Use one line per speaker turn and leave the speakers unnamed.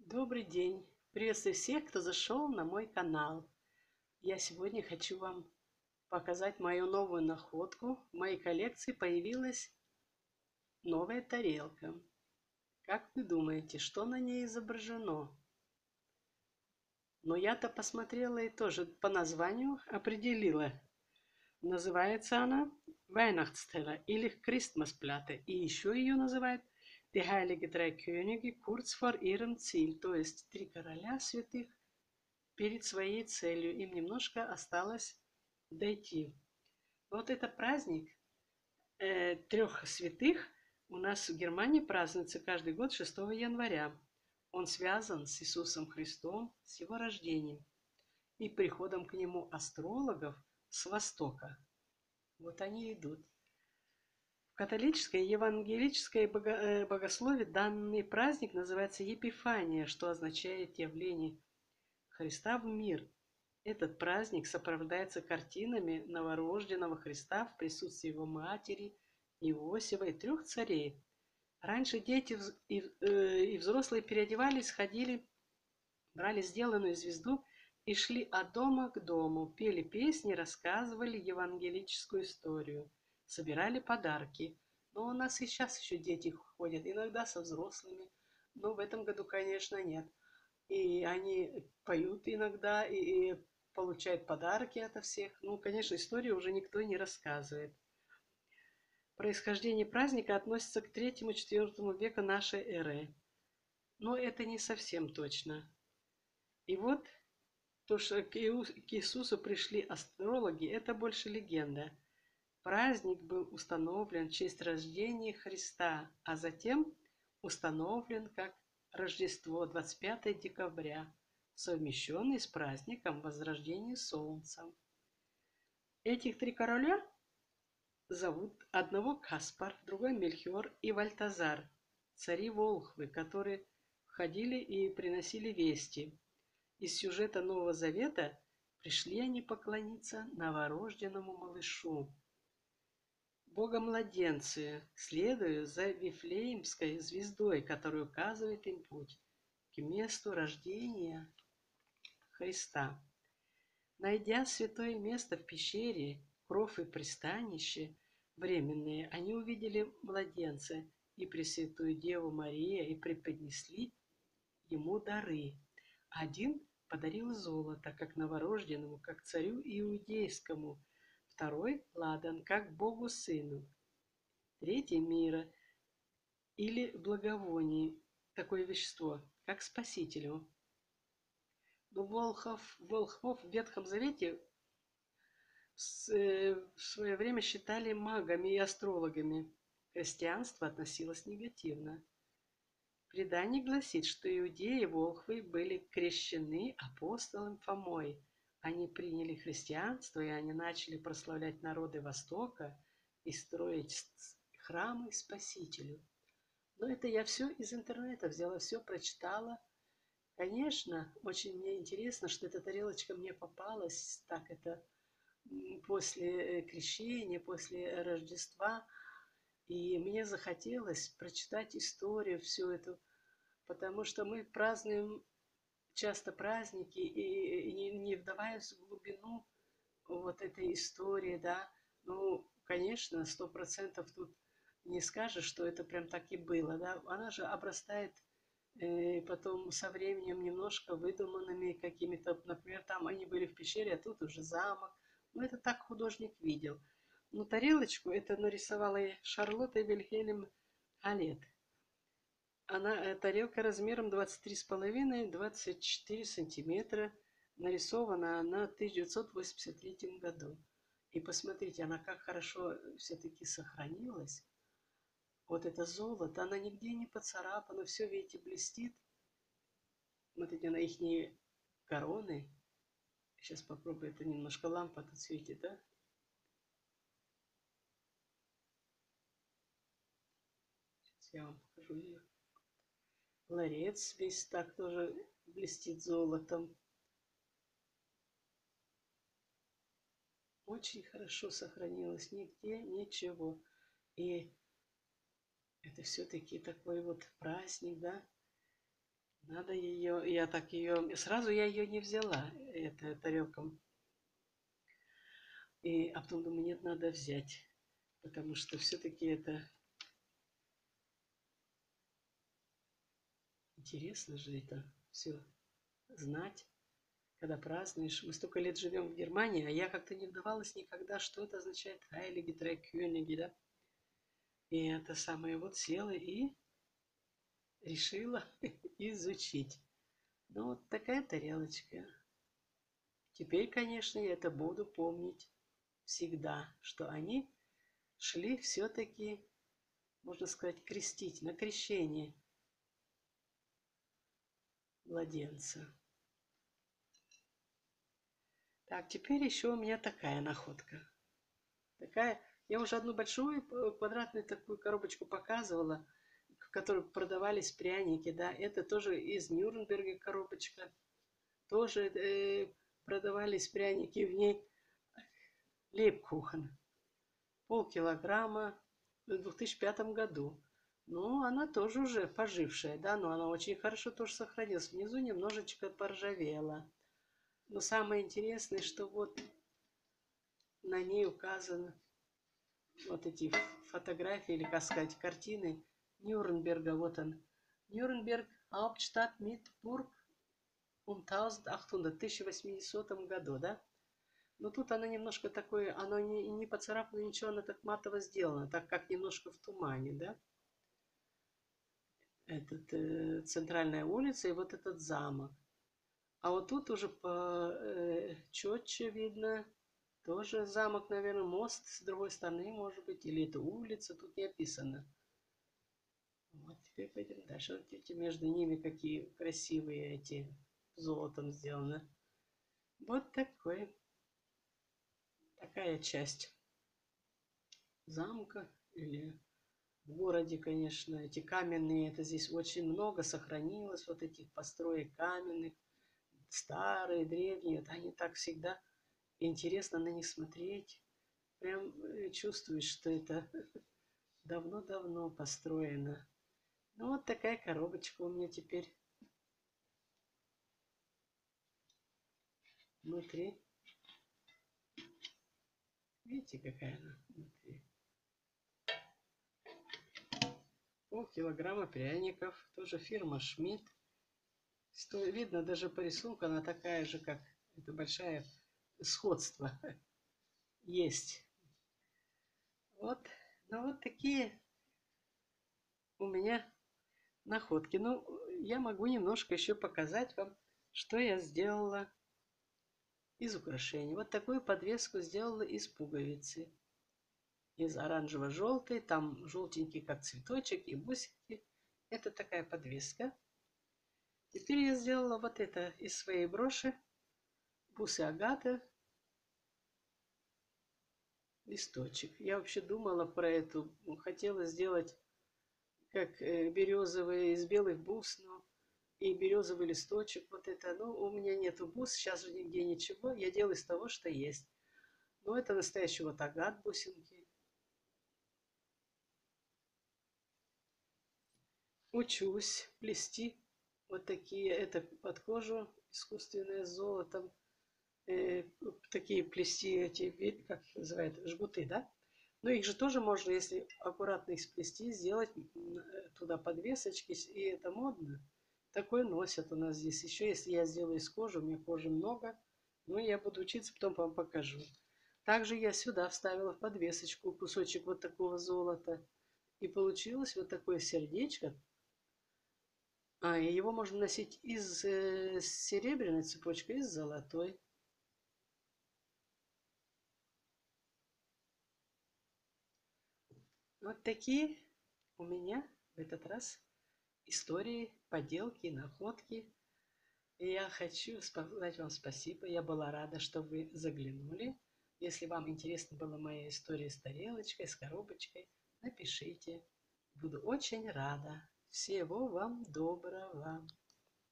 Добрый день! Приветствую всех, кто зашел на мой канал. Я сегодня хочу вам показать мою новую находку. В моей коллекции появилась новая тарелка. Как вы думаете, что на ней изображено? Но я-то посмотрела и тоже по названию определила. Называется она Weihnachtsteller или Christmasplatte. И еще ее называют Die Heilige Drei Könige kurz vor ihrem Ziel, то есть три короля святых перед своей целью. Им немножко осталось дойти. Вот это праздник трех святых у нас в Германии празднуется каждый год 6 января. Он связан с Иисусом Христом, с его рождением и приходом к нему астрологов с Востока. Вот они идут. В католической и евангелической богословии данный праздник называется Епифания, что означает явление Христа в мир. Этот праздник сопровождается картинами новорожденного Христа в присутствии его матери, Иосифа и трех царей. Раньше дети и взрослые переодевались, ходили, брали сделанную звезду и шли от дома к дому, пели песни, рассказывали евангелическую историю, собирали подарки. Но у нас и сейчас еще дети ходят, иногда со взрослыми, но в этом году, конечно, нет. И они поют иногда и получают подарки ото всех. Ну, конечно, историю уже никто не рассказывает. Происхождение праздника относится к третьему-четвертому веку нашей эры. Но это не совсем точно. И вот то, что к Иисусу пришли астрологи, это больше легенда. Праздник был установлен в честь рождения Христа, а затем установлен как Рождество 25 декабря, совмещенный с праздником Возрождения Солнца. Этих три короля зовут одного Каспар, другой Мельхиор и Вальтазар, цари Волхвы, которые ходили и приносили вести. Из сюжета Нового Завета пришли они поклониться новорожденному малышу, Бога-младенцы, следуя за Вифлеемской звездой, которая указывает им путь к месту рождения Христа. Найдя святое место в пещере, кров и пристанище временные, они увидели младенца и Пресвятую Деву Марию и преподнесли ему дары. Один подарил золото, как новорожденному, как царю иудейскому, второй ладан, как Богу Сыну, третий мира или благовоние, такое вещество, как Спасителю. Но волхвов в Ветхом Завете в свое время считали магами и астрологами. Христианство относилось негативно. Предание гласит, что иудеи волхвы были крещены апостолом Фомой. Они приняли христианство, и они начали прославлять народы Востока и строить храмы Спасителю. Но это я все из интернета взяла, все прочитала. Конечно, очень мне интересно, что эта тарелочка мне попалась, так это после крещения, после Рождества. И мне захотелось прочитать историю всю эту, потому что мы празднуем часто праздники и не вдаваясь в глубину вот этой истории, да. Ну, конечно, 100% тут не скажешь, что это прям так и было, да. Она же обрастает потом со временем немножко выдуманными какими-то, например, там они были в пещере, а тут уже замок. Ну, это так художник видел. Но тарелочку это нарисовала Шарлотта Вильхельм Галет. Она, тарелка размером 23,5-24 сантиметра. Нарисована она в 1983 году. И посмотрите, она как хорошо все-таки сохранилась. Вот это золото, она нигде не поцарапана, все, видите, блестит. Смотрите на их короны. Сейчас попробую, это немножко лампа тут светит, да? Сейчас я вам покажу ее. Ларец весь так тоже блестит золотом. Очень хорошо сохранилось, нигде ничего. И это все-таки такой вот праздник, да? Надо ее, я так ее, сразу я ее не взяла, эта тарелка. А потом думаю, нет, надо взять, потому что все-таки это интересно же это все знать, когда празднуешь. Мы столько лет живем в Германии, а я как-то не вдавалась никогда, что это означает Heilige Drei Könige, да? И это самое вот села и решила изучить. Ну, вот такая тарелочка. Теперь, конечно, я это буду помнить всегда, что они шли все-таки, можно сказать, крестить, на крещение младенца. Так, теперь еще у меня такая находка. Такая, я уже одну большую квадратную такую коробочку показывала, в которой продавались пряники, да, это тоже из Нюрнберга коробочка. Тоже продавались пряники, в ней лейбкухен. Полкилограмма в 2005 году. Ну, она тоже уже пожившая, да, но она очень хорошо тоже сохранилась. Внизу немножечко поржавела. Но самое интересное, что вот на ней указаны вот эти фотографии, или, как сказать, картины Нюрнберга. Вот он. Нюрнберг, Hauptstadt mit Burg 1800, 1080 году, да? Но тут она немножко такое, оно не поцарапано, ничего, она так матово сделана, так как немножко в тумане, да? Центральная улица и вот этот замок. А вот тут уже четче видно, тоже замок, наверное, мост с другой стороны, может быть, или это улица, тут не описано. Вот теперь пойдем дальше. Вот эти между ними какие красивые эти, золотом сделаны. Вот такая часть замка или в городе, конечно, эти каменные, это здесь очень много сохранилось, вот этих построек каменных, старые, древние, вот они так всегда интересно на них смотреть. Прям чувствуешь, что это давно-давно построено. Ну, вот такая коробочка у меня теперь внутри. Видите, какая она внутри? Полкилограмма пряников. Тоже фирма Шмидт. Видно даже по рисунку, она такая же, как это большая сходство есть. Вот, ну вот такие у меня находки. Ну, я могу немножко еще показать вам, что я сделала из украшений. Вот такую подвеску сделала из пуговицы. Из оранжево-желтой, там желтенький как цветочек и бусинки. Это такая подвеска. Теперь я сделала вот это из своей броши. Бусы Агаты. Листочек. Я вообще думала про эту. Хотела сделать как березовые из белых бус, но и березовый листочек. Вот это. Но у меня нету бус. Сейчас же нигде ничего. Я делаю из того, что есть. Но это настоящий вот агат бусинки. Учусь плести вот такие, это под кожу, искусственное с золотом, такие плести эти, как называют, жгуты, да? Но их же тоже можно, если аккуратно их сплести, сделать туда подвесочки, и это модно. Такое носят у нас здесь. Еще если я сделаю из кожи, у меня кожи много, но я буду учиться, потом вам покажу. Также я сюда вставила в подвесочку кусочек вот такого золота. И получилось вот такое сердечко. И его можно носить из серебряной цепочки, из золотой. Вот такие у меня в этот раз истории, поделки, находки. И я хочу сказать вам спасибо. Я была рада, что вы заглянули. Если вам интересна была моя история с тарелочкой, с коробочкой, напишите. Буду очень рада. Всего вам доброго.